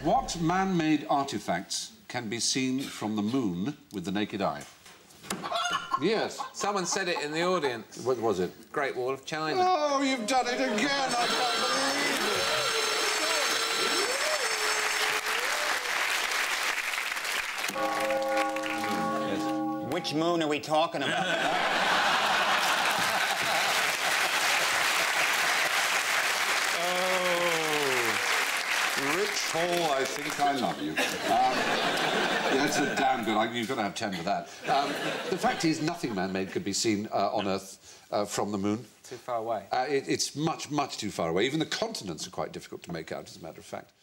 What man-made artefacts can be seen from the moon with the naked eye? Yes. Someone said it in the audience. What was it? Great Wall of China. Oh, you've done it again! I can't believe it! Yes. Which moon are we talking about? Rich Hall, I think I love you. That's a damn good. You've got to have 10 for that. The fact is, nothing man-made could be seen on Earth from the moon. Too far away. It's much, much too far away. Even the continents are quite difficult to make out, as a matter of fact.